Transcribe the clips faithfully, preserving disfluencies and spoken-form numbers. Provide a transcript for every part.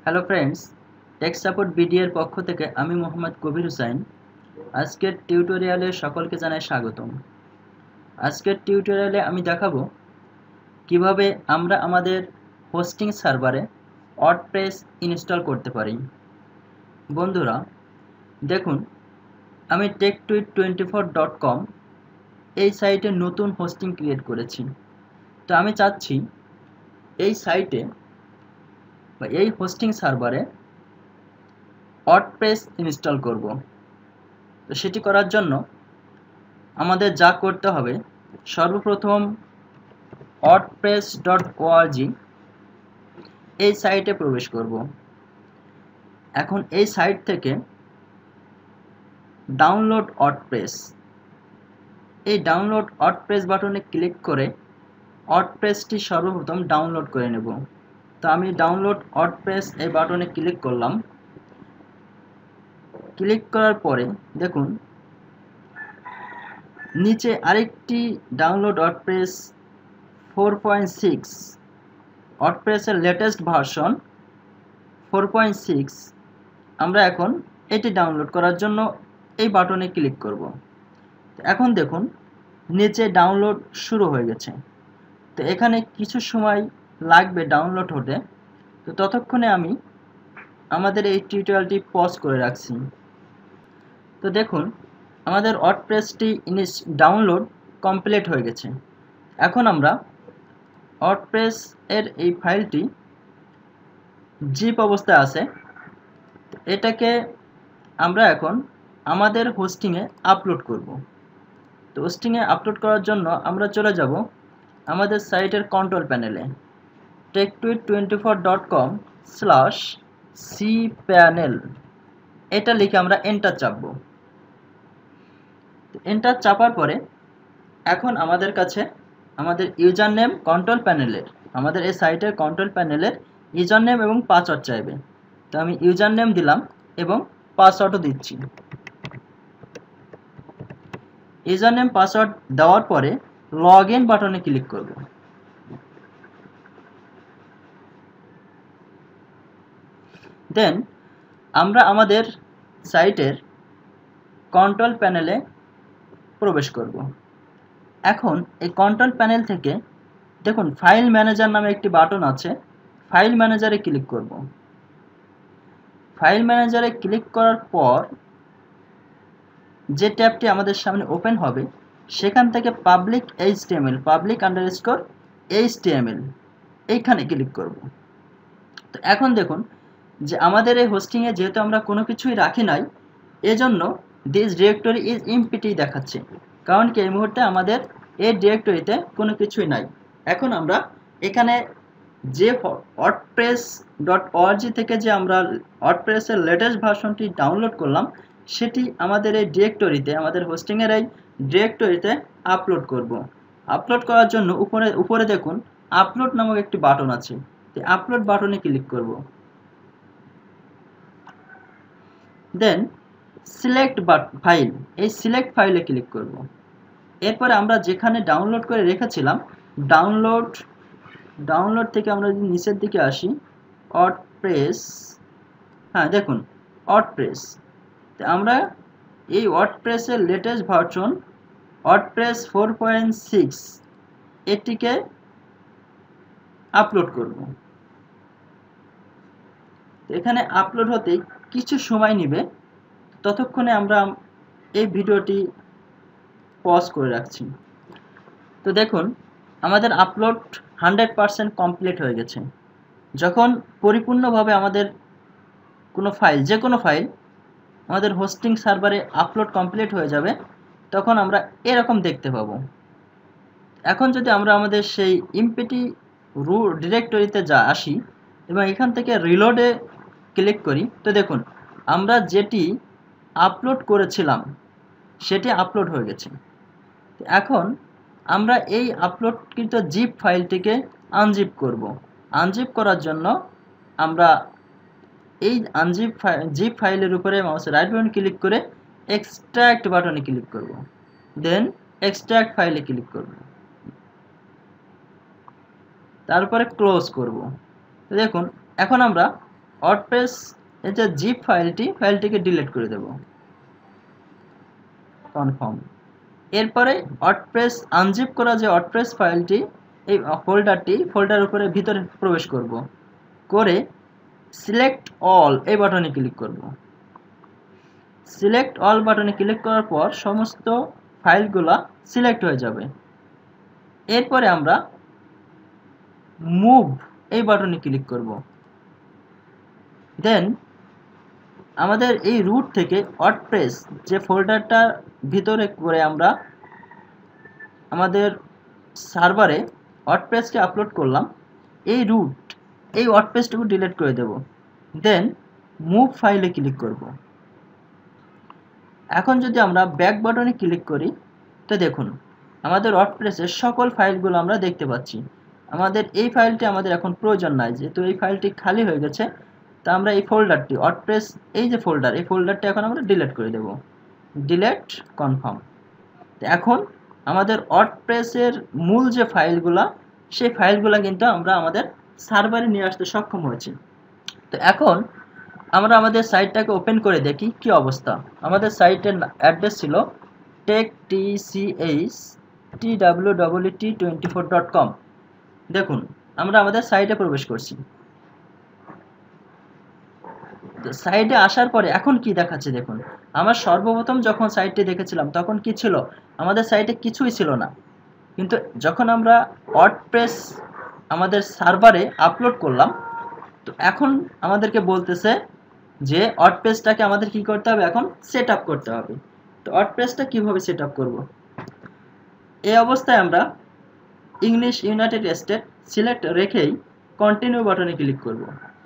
Hello friends, tech support BD এর পক্ষ থেকে আমি মোহাম্মদ কবির হুসাইন। আজকের টিউটোরিয়ালে সকলকে জানাই স্বাগতম। আজকের টিউটোরিয়ালে আমি দেখাবো কিভাবে আমরা আমাদের হোস্টিং সার্ভারে ওয়ার্ডপ্রেস ইনস্টল করতে পারি। বন্ধুরা দেখুন, আমি tech tweet twenty four dot com এই সাইটে নতুন হোস্টিং ক্রিয়েট করেছি। তো আমি চাচ্ছি এই সাইটে বা এই হোস্টিং সার্ভারে ওয়ার্ডপ্রেস ইনস্টল করব। তো সেটি করার জন্য আমাদের যা করতে হবে, সর্বপ্রথম ওয়ার্ডপ্রেস ডট ওআরজি এই সাইটে প্রবেশ করব। এখন এই সাইট থেকে ডাউনলোড ওয়ার্ডপ্রেস এই ডাউনলোড ওয়ার্ডপ্রেস বাটনে ক্লিক করে ওয়ার্ডপ্রেসটি সর্বপ্রথম ডাউনলোড করে নেব। তো আমি ডাউনলোড ওয়ার্ডপ্রেস এই বাটনে ক্লিক করলাম। ক্লিক করার পরে দেখুন নিচে আরেকটি download WordPress four point six ওয়ার্ডপ্রেসের latest version four point six আমরা এখন এটি ডাউনলোড করার জন্য এই বাটনে ক্লিক করব। এখন দেখুন নিচে ডাউনলোড শুরু হয়ে গেছে। তো এখানে কিছু সময় লাগবে ডাউনলোড হতে। তো ততক্ষণে আমি আমাদের এই টিউটোরিয়ালটি পজ করে রাখছি। তো দেখুন আমাদের ওয়ার্ডপ্রেসটি ইনিস ডাউনলোড কমপ্লিট হয়ে গেছে। এখন আমরা ওয়ার্ডপ্রেস এর এই ফাইলটি জিপ অবস্থায় আছে, এটাকে আমরা এখন আমাদের হোস্টিংয়ে আপলোড করব। তো হোস্টিংয়ে আপলোড করার জন্য আমরা চলে যাব আমাদের সাইটের কন্ট্রোল প্যানেলে tech tweet twenty four dot com slash C panel এটা লিখে আমরা এন্টার চাপব। এন্টার চাপার পরে এখন আমাদের কাছে আমাদের ইউজার নেম কন্ট্রোল প্যানেলের আমাদের এই সাইটের কন্ট্রোল প্যানেলের ইউজার নেম এবং পাসওয়ার্ড চাইবে। তো আমি ইউজার নেম দিলাম এবং পাসওয়ার্ডও দিচ্ছি। ইউজার নেম পাসওয়ার্ড দেওয়ার পরে লগ ইন বাটনে ক্লিক করব। দেন আমরা আমাদের সাইটের কন্ট্রোল প্যানেলে প্রবেশ করব। এখন এই কন্ট্রোল প্যানেল থেকে দেখুন ফাইল ম্যানেজার নামে একটি বাটন আছে, ফাইল ম্যানেজারে ক্লিক করব। ফাইল ম্যানেজারে ক্লিক করার পর যে ট্যাবটি আমাদের সামনে ওপেন হবে সেখান থেকে public HTML public underscore HTML এইখানে ক্লিক করব। তো এখন দেখুন যে আমাদের এই হোস্টিংয়ে যেহেতু আমরা কোনো কিছুই রাখি নাই, এজন্য দিস ডিরেক্টরি ইজ এমপিটি দেখাচ্ছে, কারণ কি এই মুহূর্তে আমাদের এই ডিরেক্টরিতে কোনো কিছুই নাই। এখন আমরা এখানে যে ওয়ার্ডপ্রেস ডট ওআরজি থেকে যে আমরা ওয়ার্ডপ্রেসের লেটেস্ট ভার্সনটি ডাউনলোড করলাম সেটি আমাদের এই ডিরেক্টরিতে আমাদের হোস্টিংয়ের এই ডিরেক্টরিতে আপলোড করব। আপলোড করার জন্য উপরে উপরে দেখুন আপলোড নামক একটি বাটন আছে, এই আপলোড বাটনে ক্লিক করব। দেন সিলেক্ট ফাইল এই সিলেক্ট ফাইলে ক্লিক করব। এরপরে আমরা যেখানে ডাউনলোড করে রেখেছিলাম ডাউনলোড ডাউনলোড থেকে আমরা যদি নিচের দিকে আসি ওয়ার্ডপ্রেস, হ্যাঁ দেখুন ওয়ার্ডপ্রেস, তো আমরা এই ওয়ার্ডপ্রেসের latest version WordPress four point six এটিকে আপলোড করব। এখানে আপলোড হতে কিছু সময় নেবে, ততক্ষণে আমরা এই ভিডিওটি পজ করে রাখছি। তো দেখুন আমাদের আপলোড হান্ড্রেড পারসেন্ট কমপ্লিট হয়ে গেছে। যখন পরিপূর্ণভাবে আমাদের কোনো ফাইল যে কোনো ফাইল আমাদের হোস্টিং সার্ভারে আপলোড কমপ্লিট হয়ে যাবে তখন আমরা এরকম দেখতে পাবো। এখন যদি আমরা আমাদের সেই এমপিটি রু ডিরেক্টরিতে যা আসি এবং এখান থেকে রিলোডে ক্লিক করি, তো দেখুন আমরা যেটি আপলোড করেছিলাম সেটি আপলোড হয়ে গেছে। এখন আমরা এই আপলোডকৃত জিপ ফাইলটিকে আনজিপ করব। আনজিপ করার জন্য আমরা এই আনজিপ জিপ ফাইলের উপরে মাউসের রাইট বাটন ক্লিক করে এক্সট্রাক্ট বাটনে ক্লিক করব। দেন এক্সট্রাক্ট ফাইলে ক্লিক করব, তারপরে ক্লোজ করব। দেখুন এখন আমরা ওয়ার্ডপ্রেস এই যে জিপ ফাইলটি ফাইলটিকে ডিলিট করে দেব, কনফার্ম। এরপরে ওয়ার্ডপ্রেস আনজিপ করা যে ওয়ার্ডপ্রেস ফাইলটি এই ফোল্ডারটি ফোল্ডার উপরে ভিতরে প্রবেশ করব, করে সিলেক্ট অল এই বাটনে ক্লিক করব। সিলেক্ট অল বাটনে ক্লিক করার পর সমস্ত ফাইলগুলা সিলেক্ট হয়ে যাবে। এরপরে আমরা মুভ এই বাটনে ক্লিক করব। দেন আমাদের এই রুট থেকে ওয়ার্ডপ্রেস যে ফোল্ডারটার ভিতরে করে আমরা আমাদের সার্ভারে ওয়ার্ডপ্রেসকে আপলোড করলাম, এই রুট এই ওয়ার্ডপ্রেসটুকু ডিলিট করে দেব। দেন মুভ ফাইলে ক্লিক করব। এখন যদি আমরা ব্যাক বাটনে ক্লিক করি তো দেখুন আমাদের ওয়ার্ডপ্রেসের সকল ফাইলগুলো আমরা দেখতে পাচ্ছি। আমাদের এই ফাইলটি আমাদের এখন প্রয়োজন নাই, যেহেতু এই ফাইলটি খালি হয়ে গেছে, তা আমরা এই ফোল্ডারটি ওয়ার্ডপ্রেস এই যে ফোল্ডার এই ফোল্ডারটি এখন আমরা ডিলিট করে দেব, ডিলিট, কনফার্ম। এখন আমাদের ওয়ার্ডপ্রেসের মূল যে ফাইলগুলো সেই ফাইলগুলো কিন্তু আমরা আমাদের সার্ভারে নিয়ে আসতে সক্ষম হয়েছি। তো এখন আমরা আমাদের সাইটটাকে ওপেন করে দেখি কি অবস্থা। আমাদের সাইটের অ্যাড্রেস ছিল tech T C H T W W T twenty four dot com. দেখুন আমরা আমাদের সাইটে প্রবেশ করছি। তো সাইটে আসার পরে এখন কি দেখাচ্ছে দেখুন, আমার সর্বপ্রথম যখন সাইটটি দেখেছিলাম তখন কি ছিল, আমাদের সাইটে কিছুই ছিল না। কিন্তু যখন আমরা ওয়ার্ডপ্রেস আমাদের সার্ভারে আপলোড করলাম, তো এখন আমাদেরকে বলতেছে যে ওয়ার্ডপ্রেসটাকে আমাদের কি করতে হবে, এখন সেট আপ করতে হবে। তো ওয়ার্ডপ্রেসটা কিভাবে সেট আপ করব, এই অবস্থায় আমরা ইংলিশ ইউনাইটেড স্টেট সিলেক্ট রেখেই কন্টিনিউ বাটনে ক্লিক করব।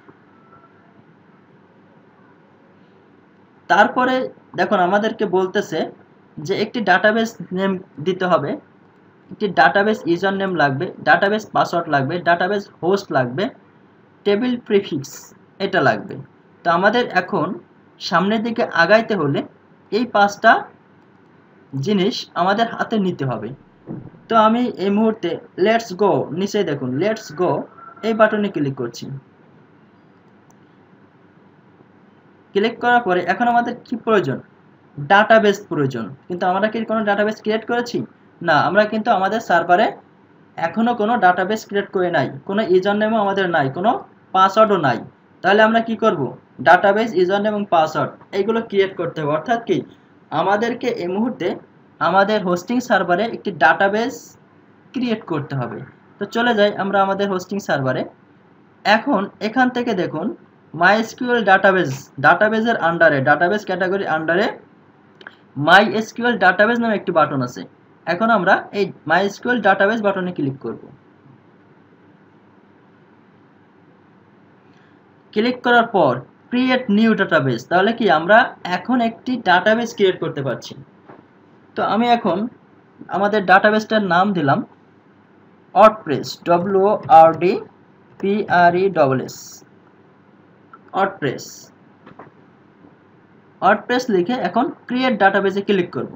তারপরে দেখুন আমাদেরকে বলতেছে যে একটি ডাটাবেস নেম দিতে হবে, একটি ডাটাবেস ইউজার নেম লাগবে, ডাটাবেস পাসওয়ার্ড লাগবে, ডাটাবেস হোস্ট লাগবে, টেবিল প্রিফিক্স এটা লাগবে। তো আমাদের এখন সামনের দিকে আগাইতে হলে এই পাঁচটা জিনিস আমাদের হাতে নিতে হবে। তো আমি এই মুহূর্তে লেটস গো, নিচে দেখুন লেটস গো এই বাটনে ক্লিক করছি। ক্লিক করার পরে এখন আমাদের কি প্রয়োজন, ডাটাবেস প্রয়োজন। কিন্তু আমরা কি কোনো ডাটাবেস ক্রিয়েট করেছি না, আমরা কিন্তু আমাদের সার্ভারে এখনো কোনো ডাটাবেস ক্রিয়েট করে নাই, কোনো ইউজার নেমও আমাদের নাই, কোনো পাসওয়ার্ডও নাই। তাহলে আমরা কি করব, ডাটাবেস ইউজার নেম এবং পাসওয়ার্ড এইগুলো ক্রিয়েট করতে হবে। অর্থাৎ কি আমাদেরকে এই মুহূর্তে আমাদের হোস্টিং সার্ভারে একটি ডাটাবেস ক্রিয়েট করতে হবে। তো চলে যাই আমরা আমাদের হোস্টিং সার্ভারে। এখন এখান থেকে দেখুন মাইএসকিউএল ডাটাবেস, ডাটাবেসের আন্ডারে ডাটাবেস ক্যাটাগরি আন্ডারে মাইএসকিউএল ডাটাবেস নামে একটি বাটন আছে। এখন আমরা এই মাইএসকিউএল ডাটাবেস বাটনে ক্লিক করব। ক্লিক করার পর ক্রিয়েট নিউ ডাটাবেস, তাহলে কি আমরা এখন একটি ডাটাবেস ক্রিয়েট করতে পারছি। তো আমি এখন আমাদের ডাটাবেসটার নাম দিলাম WordPress, W R D P R E double S, WordPress. WordPress লিখে এখন ক্রিয়েট ডাটাবেসে ক্লিক করব।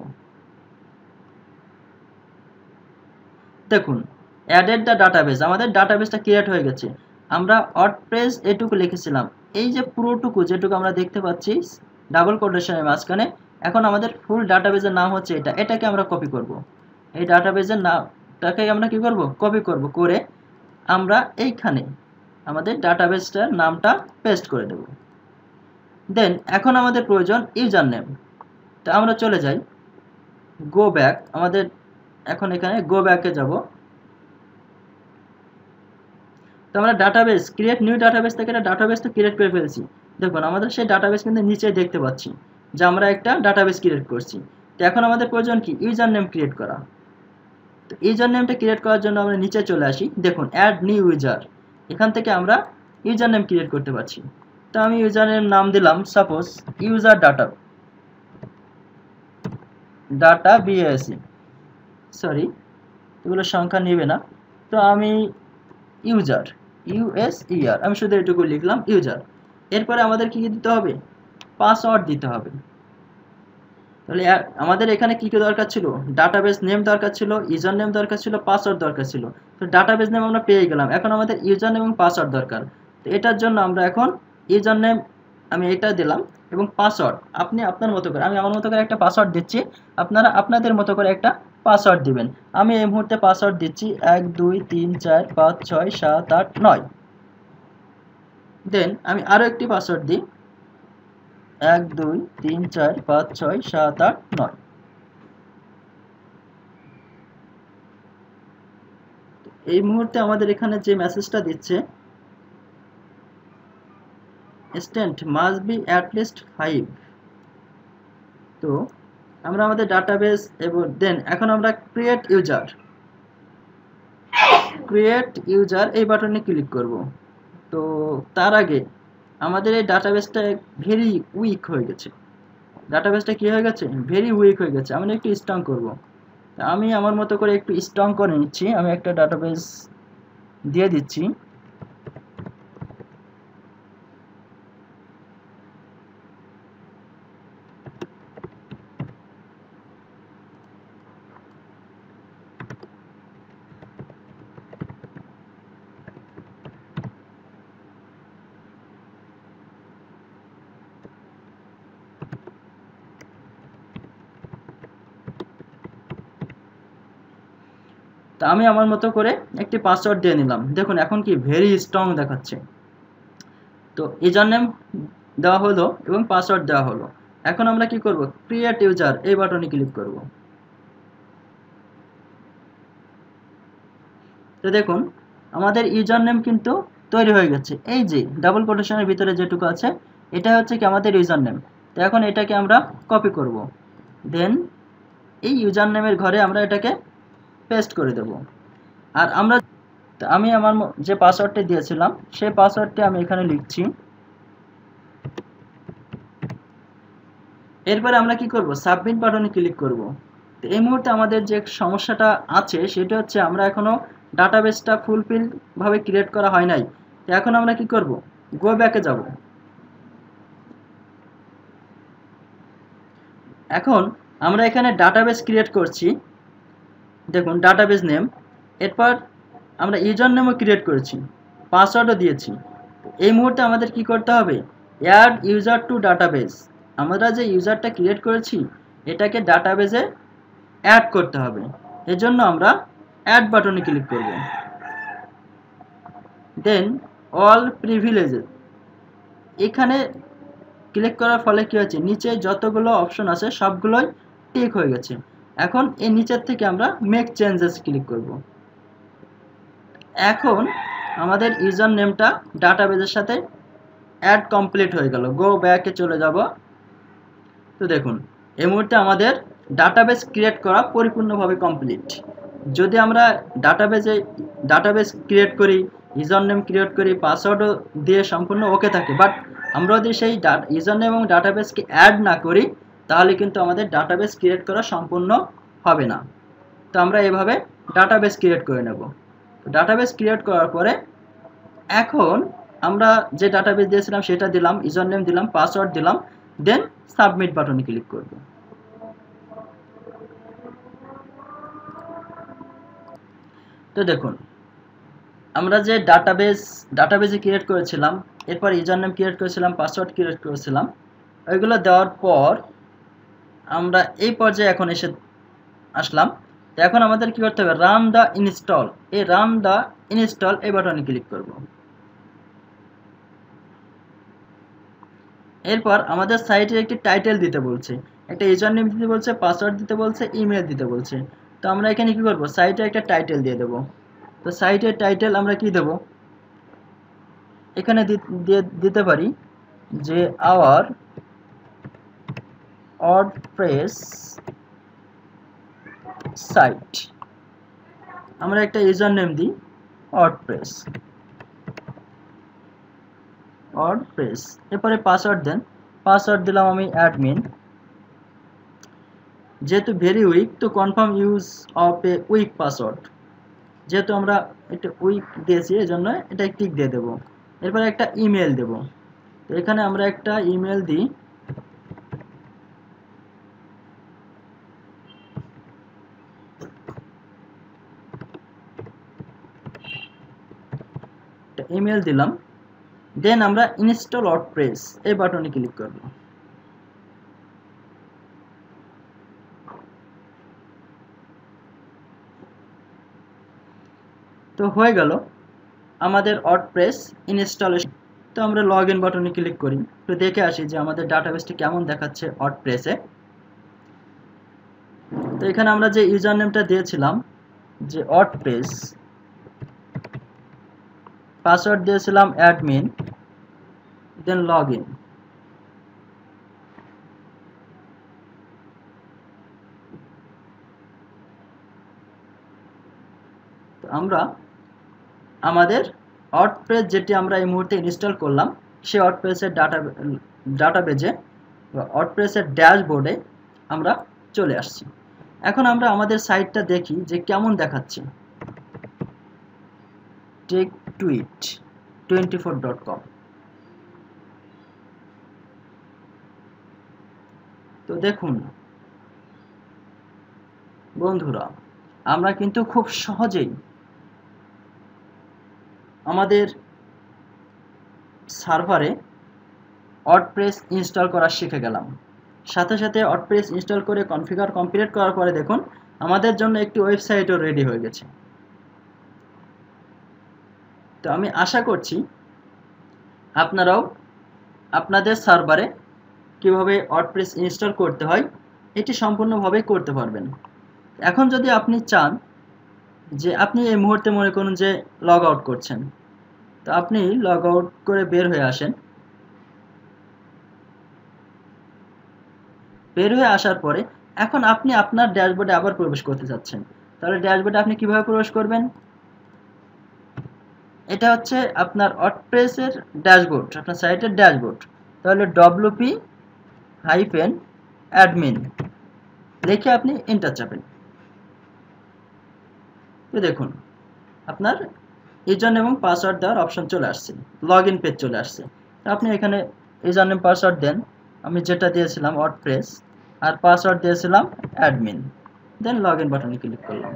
দেখুন অ্যাডেড দ্য ডাটাবেস, আমাদের ডাটাবেসটা ক্রিয়েট হয়ে গেছে। আমরা ওয়ার্ডপ্রেস এটুকু লিখেছিলাম, এই যে পুরোটুকু যেটুকু আমরা দেখতে পাচ্ছি ডাবল কোটেশনের মাঝখানে, এখন আমাদের ফুল ডাটাবেসের নাম হচ্ছে এটা, এটাকে আমরা কপি করব। এই ডাটাবেসের নামটাকে আমরা কি করব, কপি করব, করে আমরা এইখানে আমাদের ডাটাবেসটার নামটা পেস্ট করে দেব। দেন এখন আমাদের প্রয়োজন ইউজার নেম। তো আমরা চলে যাই গো ব্যাক, আমাদের এখন এখানে গো ব্যাকে যাব। তো আমরা ডাটাবেস ক্রিয়েট নিউ ডাটাবেস থেকে একটা ডাটাবেস তো ক্রিয়েট করে ফেলেছি। দেখুন আমাদের সেই ডাটাবেস কিন্তু নিচে দেখতে পাচ্ছি যে আমরা একটা ডাটাবেস ক্রিয়েট করছি। তো এখন আমাদের প্রয়োজন কি, ইউজার নেম ক্রিয়েট করা। তো ইউজার নেমটা ক্রিয়েট করার জন্য আমরা নিচে চলে আসি, দেখুন অ্যাড নিউ ইউজার, এখান থেকে আমরা ইউজার নেম ক্রিয়েট করতে পারছি। তো আমি ইউজার নেম নাম দিলাম suppose user data data BAC, sorry এগুলো সংখ্যা নেবে না। তো আমি ইউজার ইউএস ইয়ার আমি শুধু এটুকু লিখলাম ইউজার। এরপরে আমাদের কি দিতে হবে, পাসওয়ার্ড দিতে হবে। তাহলে আমাদের এখানে কি কি দরকার ছিল, ডাটাবেস নেম দরকার ছিল, ইউজার নেম দরকার ছিল, পাসওয়ার্ড দরকার ছিল। তো ডাটাবেস নেম আমরা পেয়ে গেলাম, এখন আমাদের ইউজার নেম এবং পাসওয়ার্ড দরকার। তো এটার জন্য আমরা এখন ইউজার নেম আমি এটা দিলাম এবং পাসওয়ার্ড আপনি আপনার মতো করে, আমি আমার মতো করে একটা পাসওয়ার্ড দিচ্ছি, আপনারা আপনাদের মতো করে একটা পাসওয়ার্ড দিবেন। আমি এই মুহূর্তে পাসওয়ার্ড দিচ্ছি এক দুই তিন চার পাঁচ ছয় সাত আট নয়। দেন আমি আরও একটি পাসওয়ার্ড দিই এক দুই তিন চার পাঁচ ছয় সাত আট নয়। এই মুহূর্তে আমাদের এখানে যে মেসেজটা দিচ্ছে strength must be at least five. তো আমরা আমাদের ডাটাবেস এবং দেন এখন আমরা ক্রিয়েট ইউজার ক্রিয়েট ইউজার এই বাটনে ক্লিক করব। তো তার আগে আমাদের এই ডাটাবেসটা ভেরি উইক হয়ে গেছে। ডাটাবেসটা কি হয়ে গেছে? ভেরি উইক হয়ে গেছে। আমরা একটু স্ট্রং করব। আমি আমার মতো করে একটু স্ট্রং করে নিচ্ছি। আমি একটা ডাটাবেস দিয়ে দিচ্ছি। তা আমি আমার মতো করে একটি পাসওয়ার্ড দিয়ে নিলাম। দেখুন এখন কি ভেরি স্ট্রং দেখাচ্ছে। তো ইউজার নেম দেওয়া হলো এবং পাসওয়ার্ড দেওয়া হলো। এখন আমরা কি করব? ক্রিয়েট ইউজার এই বাটনে ক্লিক করব। তো দেখুন আমাদের ইউজার নেম কিন্তু তৈরি হয়ে গেছে। এই যে ডাবল কোটেশনের ভিতরে যেটুকু আছে এটা হচ্ছে কি আমাদের ইউজার নেম। তো এখন এটাকে আমরা কপি করব। দেন এই ইউজার নেমের ঘরে আমরা এটাকে পেস্ট করে দেব। আর আমরা আমি আমার যে পাসওয়ার্ডটি দিয়েছিলাম সেই পাসওয়ার্ডটি আমি এখানে লিখছি। এরপরে আমরা কি করব? সাবমিট বাটনে ক্লিক করব। তো এই মুহূর্তে আমাদের যে সমস্যাটা আছে সেটা হচ্ছে আমরা এখনো ডাটাবেসটা ফুলফিল ভাবে ক্রিয়েট করা হয় নাই। তো এখন আমরা কি করব? গো ব্যাকে যাব। এখন আমরা এখানে ডাটাবেস ক্রিয়েট করছি। দেখুন ডাটাবেস নেম, এরপর আমরা ইউজার নেমও ক্রিয়েট করেছি, পাসওয়ার্ডও দিয়েছি। এই মুহূর্তে আমাদের কি করতে হবে? Add user to database. আমরা যে ইউজারটা ক্রিয়েট করেছি এটাকে ডাটাবেসে অ্যাড করতে হবে। এজন্য আমরা অ্যাড বাটনে ক্লিক করব। দেন অল প্রিভিলেজেস এখানে ক্লিক করার ফলে কি হচ্ছে? নিচে যতগুলো অপশন আছে সবগুলোই টিক হয়ে গেছে। এখন এই নিচের থেকে আমরা মেক চেঞ্জেস ক্লিক করব। এখন আমাদের ইউজার নেমটা ডাটাবেসের সাথে অ্যাড কমপ্লিট হয়ে গেল। গো ব্যাকে চলে যাব। তো দেখুন এই মুহূর্তে আমাদের ডাটাবেস ক্রিয়েট করা পরিপূর্ণভাবে কমপ্লিট। যদি আমরা ডাটাবেসে ডাটাবেস ক্রিয়েট করি, ইউজার নেম ক্রিয়েট করি, পাসওয়ার্ডও দিয়ে সম্পূর্ণ ওকে থাকে, বাট আমরা যদি সেই ইউজার নেম এবং ডাটাবেসকে অ্যাড না করি তাহলে কিন্তু আমাদের ডাটাবেস ক্রিয়েট করা সম্পূর্ণ হবে না। তো আমরা এভাবে ডাটাবেস ক্রিয়েট করে নেব। ডাটাবেস ক্রিয়েট করার পরে এখন আমরা যে ডাটাবেস দিয়েছিলাম সেটা দিলাম, ইউজার নেম দিলাম, পাসওয়ার্ড দিলাম, দেন সাবমিট বাটনে ক্লিক করব। তো দেখুন আমরা যে ডাটাবেস ডাটাবেসে ক্রিয়েট করেছিলাম, এরপর ইউজার নেম ক্রিয়েট করেছিলাম, পাসওয়ার্ড ক্রিয়েট করেছিলাম, ওইগুলো দেওয়ার পর আমরা এই পর্যায়ে এখন এসে আসলাম। তো এখন আমাদের কি করতে হবে? রান দ্য ইনস্টল, এই রান দ্য ইনস্টল এই বাটনে ক্লিক করব। এরপর আমাদের সাইটের একটি টাইটেল দিতে বলছে, একটা ইউজার নেম দিতে বলছে, পাসওয়ার্ড দিতে বলছে, ইমেল দিতে বলছে। তো আমরা এখানে কি করব? সাইটে একটা টাইটেল দিয়ে দেব। তো সাইটের টাইটেল আমরা কি দেব? এখানে দিয়ে দিতে পারি যে আওয়ার ওয়ার্ডপ্রেস সাইট। আমরা একটা ইউজার নেম দিই ওয়ার্ডপ্রেস ওয়ার্ডপ্রেস এরপরে পাসওয়ার্ড দেন। পাসওয়ার্ড দিলাম আমি অ্যাডমিন। যেহেতু ভেরি উইক তো confirm use of a weak password, যেহেতু আমরা একটা উইক দিয়েছি এই জন্য এটা টিক দিয়ে দেবো। এরপরে একটা ইমেল দেব। তো এখানে আমরা একটা ইমেল দিই ইমেল দিলাম। দেন আমরা ইনস্টল ওয়ার্ডপ্রেস এই বাটনে ক্লিক করব। তো হয়ে গেল আমাদের ওয়ার্ডপ্রেস ইনস্টলেশন। তো আমরা লগ ইন বাটনে ক্লিক করি, তো দেখে আসি যে আমাদের ডাটাবেসটি কেমন দেখাচ্ছে ওয়ার্ডপ্রেসে। তো এখানে আমরা যে ইউজার নেমটা দিয়েছিলাম যে ওয়ার্ডপ্রেস, পাসওয়ার্ড দিয়েছিলাম অ্যাডমিন, দেন লগ ইন। তো আমরা আমাদের ওয়ার্ডপ্রেস যেটি আমরা এই মুহূর্তে ইনস্টল করলাম সেই ওয়ার্ডপ্রেসের ডাটা ডাটাবেজে বা ওয়ার্ডপ্রেসের ড্যাশবোর্ডে আমরা চলে আসছি। এখন আমরা আমাদের সাইটটা দেখি যে কেমন দেখাচ্ছে। Tech tweet twenty four dot com. তো দেখুন বন্ধুরা, আমরা কিন্তু খুব সহজেই আমাদের সার্ভারে ওয়ার্ডপ্রেস ইনস্টল করা শিখে গেলাম। সাথে সাথে ওয়ার্ডপ্রেস ইনস্টল করে কনফিগার কমপ্লিট করার পরে দেখুন আমাদের জন্য একটি ওয়েবসাইটও রেডি হয়ে গেছে। তো আমি আশা করছি আপনারাও আপনাদের সার্ভারে কিভাবে ওয়ার্ডপ্রেস ইনস্টল করতে হয় এটি সম্পূর্ণভাবে করতে পারবেন। এখন যদি আপনি চান যে আপনি এই মুহূর্তে মনে করুন যে লগ আউট করছেন, তো আপনি লগ আউট করে বের হয়ে আসেন। বের হয়ে আসার পরে এখন আপনি আপনার ড্যাশবোর্ডে আবার প্রবেশ করতে চাচ্ছেন, তাহলে ড্যাশবোর্ডে আপনি কিভাবে প্রবেশ করবেন? এটা হচ্ছে আপনার ওয়ার্ডপ্রেসের ড্যাশবোর্ড, আপনার সাইটের ড্যাশবোর্ড। তাহলে ডব্লিউপি হাইফেন অ্যাডমিন লিখে আপনি এন্টার চাপেন। তো দেখুন আপনার ইউজার নেম এবং পাসওয়ার্ড দেওয়ার অপশন চলে আসছে, লগ ইন পেজ চলে আসছে। তো আপনি এখানে ইউজার নেম পাসওয়ার্ড দেন, আমি যেটা দিয়েছিলাম ওয়ার্ডপ্রেস, আর পাসওয়ার্ড দিয়েছিলাম অ্যাডমিন, দেন লগ ইন বাটনে ক্লিক করলাম।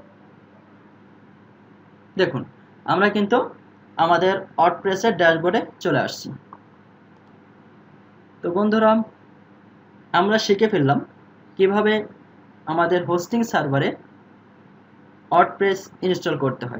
দেখুন আমরা কিন্তু আমাদের ওয়ার্ডপ্রেসের ড্যাশবোর্ডে চলে আসছি। তো বন্ধুরা, আমরা শিখে ফেললাম কিভাবে আমাদের হোস্টিং সার্ভারে ওয়ার্ডপ্রেস ইনস্টল করতে হয়।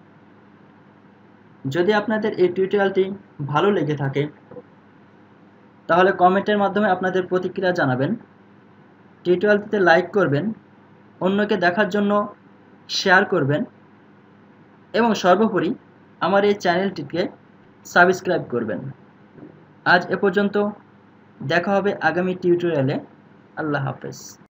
যদি আপনাদের এই টিউটোরিয়ালটি ভালো লেগে থাকে তাহলে কমেন্টের মাধ্যমে আপনাদের প্রতিক্রিয়া জানাবেন, টিউটোরিয়ালটিতে লাইক করবেন, অন্যকে দেখার জন্য শেয়ার করবেন এবং সর্বোপরি আমার এই চ্যানেলটিকে সাবস্ক্রাইব করবেন। আজ এ পর্যন্ত, দেখা হবে আগামী টিউটোরিয়ালে। আল্লাহ হাফেজ।